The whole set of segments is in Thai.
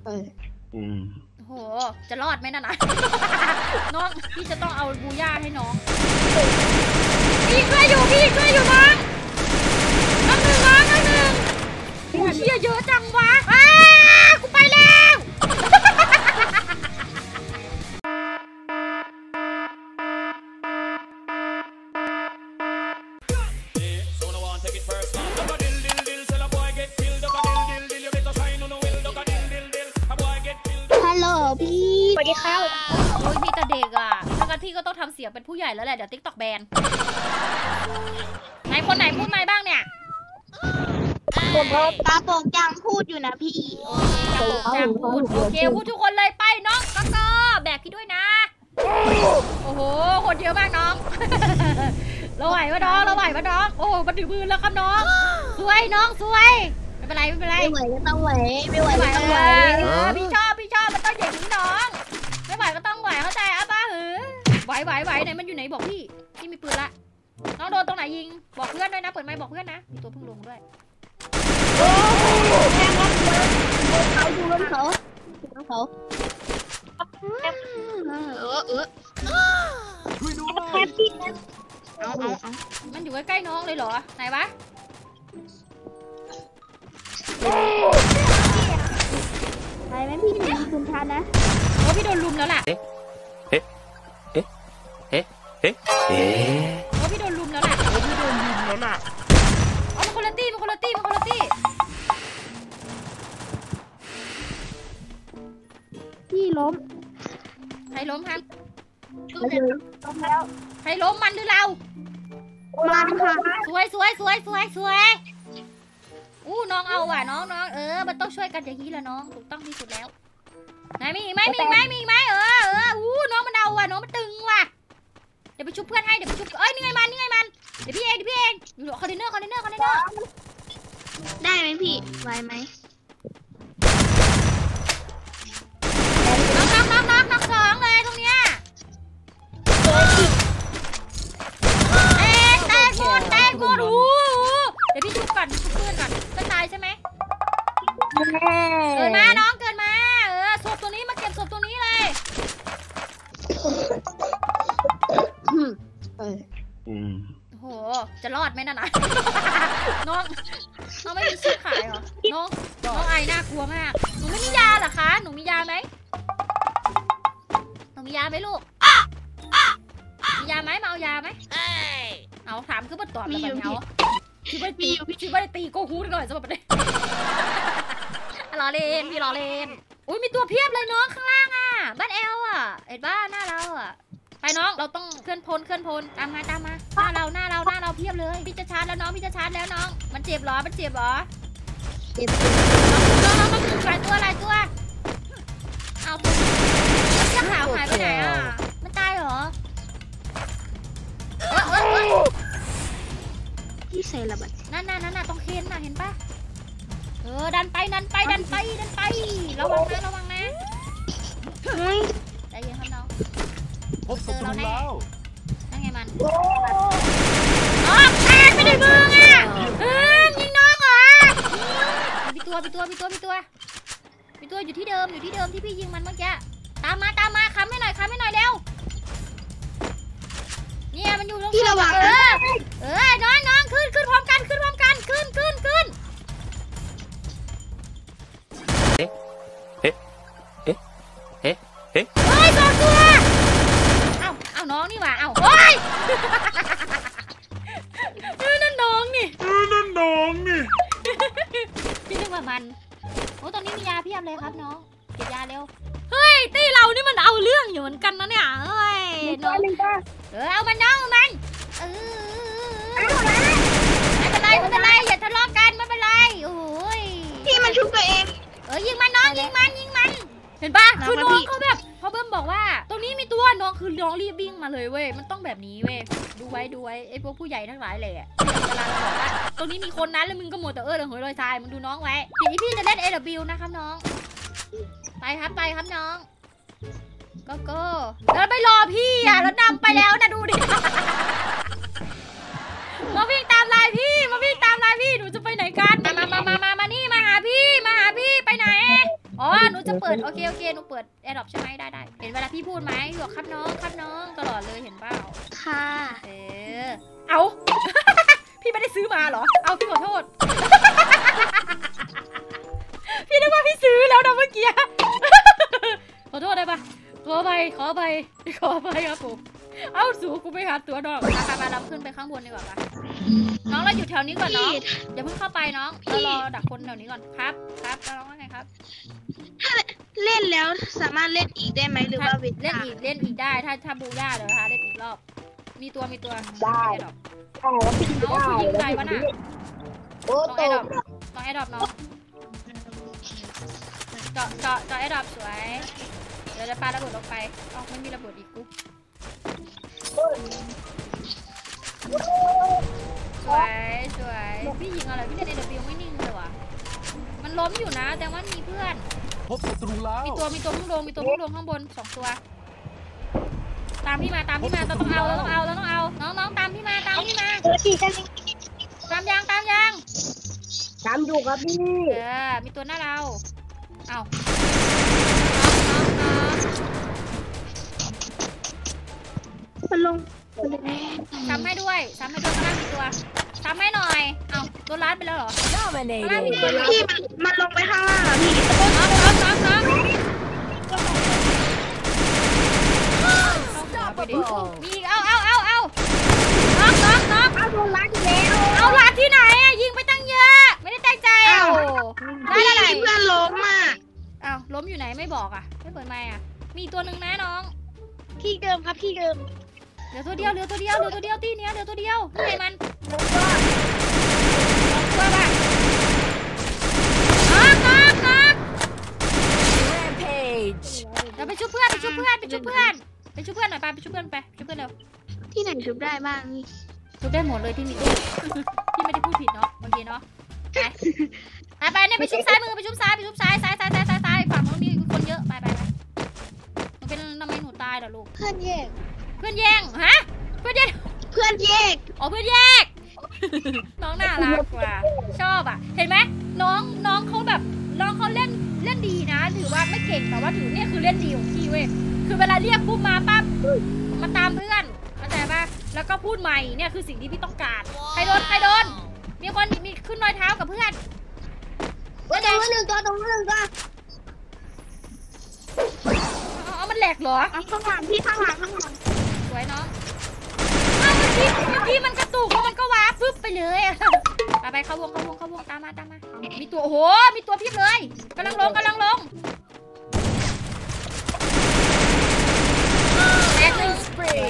โหจะรอดไหมนะน้องพี่จะต้องเอาบูย่าให้น้องพี่ช่วยอยู่น้องหนึ่งกูเชียเยอะจังวะกูไปแล้วฮัลโหลพี่สวัสดีครับโอ้ยพี่แต่เด็กอ่ะทั้งกันที่ก็ต้องทำเสียงเป็นผู้ใหญ่แล้วแหละเดี๋ยวติ๊กต็อกแบนไหนคนไหนพูดไม่บ้างเนี่ยผมตาโป่งจังพูดอยู่นะพี่ตาโป่งจังพูดโอเคพูดทุกคนเลยไปน้องก็แบกพี่ด้วยนะโอ้โหคนเยอะมากน้องเราไหวปะน้องโอ้มันถือมือแล้วครับน้องสวยน้องสวยไม่เป็นไรไม่ไหวก็ต้องไหวไม่ไหวก็ต้องไหวพี่ชอบมันต้องอย่างนี้น้องไม่ไหวก็ต้องไหวเข้าใจอ่ะป้าไหวไหนมันอยู่ไหนบอกพี่มีปืนละน้องโดนตรงไหนยิงบอกเพื่อนด้วยนะเปิดไมค์บอกเพื่อนนะมีตัวพึ่งลงด้วยเขาดูรถเขาเอามันอยู่ใกล้ๆน้องเลยเหรอไหนวะไปไหมพี่คุณทันนะโอ้พี่โดนลุมแล้วล่ะโอ้พี่โดนลุมแล้วล่ะมันคนละตี้พี่ล้มใครล้มครับล้มแล้วใครล้มมันหรือเรามันค่ะสวยอู้น้องเอาว่ะน้องมันต้องช่วยกันอย่างนี้แหละน้องถูกต้องที่สุดแล้วไหนมีไหมอู้น้องมันเอาว่ะน้องมันตึงว่ะเดี๋ยวไปชุบเพื่อนให้นี่ไงมันเดี๋ยวพี่เองอยู่คอนเทนเนอร์ได้ไหมพี่ไหวไหมน็อกสองเลยตรงเนี้ยแตกหมดเดี๋ยวพี่ชุบก่อนชุบเพื่อนก่อนก็ตายใช่ไหมเกิดมาน้องเกิดมาศพตัวนี้มาเก็บศพตัวนี้เลยโหจะรอดไหมนะน้องไม่มีชื่อขายเหรอน้องไอน่ากลัวมากหนูไม่มียาเหรอคะหนูมียาไหมลูกมียาไหมมาเอายาไหมเอาถามคือมาตอบแล้วแบบเงาชื่อไม่ได้ตีโกฮูดหน่อยสำหรับประเด็นพี่รอเล่นอุ้ยมีตัวเพียบเลยน้องข้างล่างอ่ะบ้านแอลอ่ะเอ็ดบ้านหน้าเราอ่ะไปน้องเราต้องเคลื่อนพลตามมาหน้าเราเพียบเลยพี่จะชาร์จแล้วน้องมันเจ็บเหรอเจ็บน้องหลายตัวเอาตัวเสื้อขาวหายไปไหนอ่ะมันตายเหรอพี่ใส่ระเบิดนั่นต้องเค้นน่ะเห็นปะดันไประวังนะใจเย็นครับน้องเจอเราแน่นั่นไงมันแทงไม่ได้มึงอ่ะยิงน้องเหรอมีตัวอยู่ที่เดิมที่พี่ยิงมันเมื่อกี้ตามมาค้ำให้หน่อยเร็วเนี่ยมันอยู่ตรงนี้น้องขึ้นพร้อมกันขึ้นเฮ้ยสองตัวเอาน้องนี่หว่าโอ้ยนั่นน้องนี่พี่นึกว่ามันโอ้ตอนนี้มียาเพียบเลยครับน้องเก็บยาเร็วเฮ้ยตีเรานี่มันเอาเรื่องอยู่เหมือนกันนะเนี่ยน้องเอามันไม่เป็นไรอย่าทะเลาะกันไม่เป็นไรโอ้ยพี่มันชุบตัวเองยิงมันน้องยิงมันเห็นปะคือน้องเขาแบบพอเบิ้มบอกว่าตรงนี้มีตัวน้องคือน้องรีบวิ่งมาเลยเว้ยมันต้องแบบนี้เว้ยดูไว้ไอ้พวกผู้ใหญ่ทั้งหลายเลยอ่ะเวลาเราบอกว่าตรงนี้มีคนนั้นแล้วมึงก็หมดแต่เลยหอยลอยทรายมึงดูน้องไว้พี่จะเล่น AW นะครับน้องไปครับน้องก็แล้วไปรอพี่อ่ะแล้วนำไปแล้วนะดูดิมาวิ่งตามลายพี่หนูจะไปไหนกันมานี่มาหาพี่ไปไหนอ๋อหนูจะเปิดโอเคหนูเปิดแอร์ดรอปใช่ไหมได้เห็นเวลาพี่พูดไหมพี่บอกครับน้องตลอดเลยเห็นเปล่าค่ะเอา พี่ไม่ได้ซื้อมาเหรอเอาพี่ขอโทษ พี่นึกว่าพี่ซื้อแล้วนะเมื่อกี้ ขอโทษได้ปะขอไปครับผมเอาสูกูไปหาตัวน้องมาเราขึ้นไปข้างบนดีกว่าปะน้องเราอยู่แถวนี้ก่อนน้องอย่าเพิ่งเข้าไปน้องเรารอดักคนแถวนี้ก่อนครับน้องว่าไงครับเล่นแล้วสามารถเล่นอีกได้ไหมหรือว่าเล่นเล่นอีกได้ถ้าบูย่าเดี๋ยวนะคะเล่นอีกรอบมีตัวได้ดอกแล้วพี่น้องคือยิงใครวะน่ะโอ้ต้องโตแอร์ดรอปน้องเจาะแอร์ดรอปสวยเดี๋ยวจะปาระเบิดลงไปอ๋อไม่มีระเบิดอีกกูสวยพี่ยิงอะไรพี่เล่นในเดบิวไม่นิ่งเลยว่ะมันล้มอยู่นะแต่ว่ามีเพื่อนพบศัตรูแล้วมีตัวพุ่งลงข้างบน2 ตัวตามพี่มาเราต้องเอาน้องตามพี่มาตามยังตามอยู่ครับพี่มีตัวหน้าเราเอามันลงซ้ำให้ด้วยข้างล่างมีตัวซ้ำให้หน่อยเอาตัวร้านไปแล้วเหรอข้างล่างมีตัวพี่มันลงไปข้างล่างอ่ะพี่น้องไปดิมีอีกเอาน้องเอาโดนรัดแล้วเอาร้านที่ไหนอะยิงไปตั้งเยอะไม่ได้ตั้งใจได้อะไรเพื่อนล้มอ่ะเอาล้มอยู่ไหนไม่บอกอ่ะไม่เปิดไมค์อ่ะมีตัวหนึ่งนะน้องที่เดิมครับที่เดิมเหลือตัวเดียวตีเนี้ยเหลือตัวเดียวนี่ไงมันตัวป่ะน็อกเดี๋ยวไปชุบเพื่อนหน่อยไปชุบเพื่อนหน่อยไปชุบเพื่อนเร็วที่ไหนชุบได้บ้างนี่ชุบได้หมดเลยที่มีตู้ พี่ไม่ได้พูดผิดเนาะโอเคเนาะไปเนี่ยไปชุบซ้ายมือไปชุบซ้ายฝั่งนู้นมีคนเยอะไปมันเป็นทำไมหนูตายล่ะลูกเพื่อนแยกเพื่อนแย่งฮะเพื่อนแย่งเพื่อนแยกอ๋อเพื่อนแยก น้องน่ารักกว่าชอบอ่ะเห็นไหมน้องเขาแบบน้องเขาเล่นดีนะถือว่าไม่เก่งแต่ว่าถือเนี่ยคือเล่นดีของพี่เว้ยคือเวลาเรียกปุ๊บมาปั๊บมาตามเพื่อนเข้าใจป่ะแล้วก็พูดใหม่เนี่ยคือสิ่งที่พี่ต้องการใครโดนมีคนมีขึ้นรอยเท้ากับเพื่อนตรงนู้นหนึ่งตัวอ๋อมันแหลกเหรอข้างหลังพี่ข้างหลังสวยน้องเมื่อกี้มันกระตุกแล้วมันก็ว้าฟึบไปเลยไปเข้าวงตามมามีตัวโอ้โหมีตัวเพียบเลยกำลังลงแตกหนึ่ง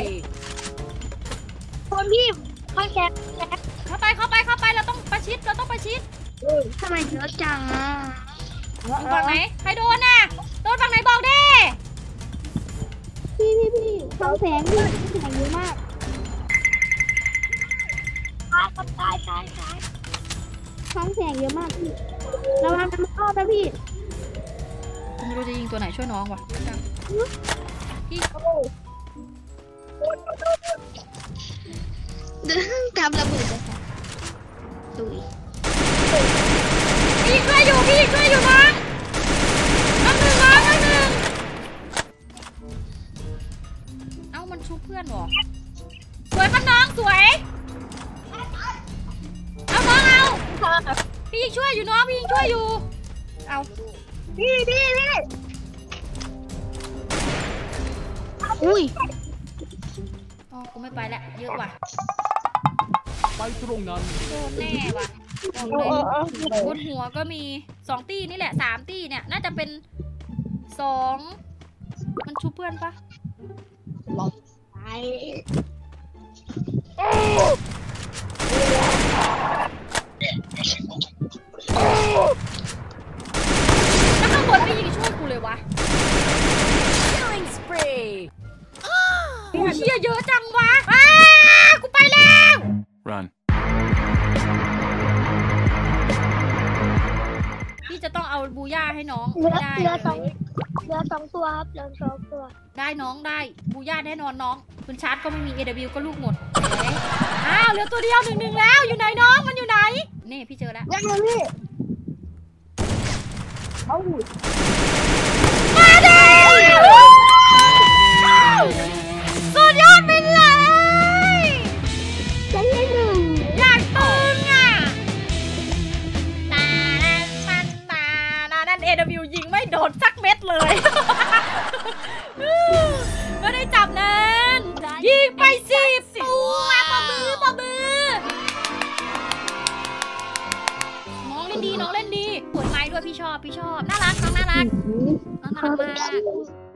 คนพี่ข้างแคปเข้าไปเราต้องประชิดทำไมเยอะจังอ่ะอยู่ฝั่งไหนใครโดนน่ะโดนฝั่งไหนบอกดิพี่ท้องแสงพี่แสงเยอะมากตายท้องแสงเยอะมากพี่ระวังมันเข้านะพี่ไม่รู้จะยิงตัวไหนช่วยน้องวะพี่กำระเบิดเลยค่ะดุยพี่ช่วยอยู่น้องหนึ่งเอ้ามันชุบเพื่อนหรอสวยครับน้องสวยเอาน้องเอาพี่ยิงช่วยอยู่น้องพี่ยิงช่วยอยู่เอาพี่อุ้ยอ๋อกูไม่ไปละเยอะว่ะไปตรงนั้นโดนแน่ว่ะบอกเลยบนหัวก็มี2 ตี้นี่แหละ3 ตี้เนี่ยน่าจะเป็น2มันชุบเพื่อนปะไปแล้วข้างบนไม่ยิงช่วยกูเลยวะโอ้ยเชี่ยเยอะจังวะกูไปแล้ว run พี่จะต้องเอาบูย่าให้น้องเหลือได้ 2ตัวครับเหลือ2ตัวได้น้องได้บูย่าแน่นอนน้องคุณชาร์จก็ไม่มี AW ก็ลูกหมดอ้าวเหลือตัวเดียว1-1แล้วอยู่ไหนน้องมันอยู่ไหนนี่พี่เจอแล้วยังไงพี่เอาตเลย ไม่ได้จับนานยิงไป10 ตัวปะมือน้องเล่นดีสวยไม้ด้วยพี่ชอบน่ารักน้องน่ารักมาก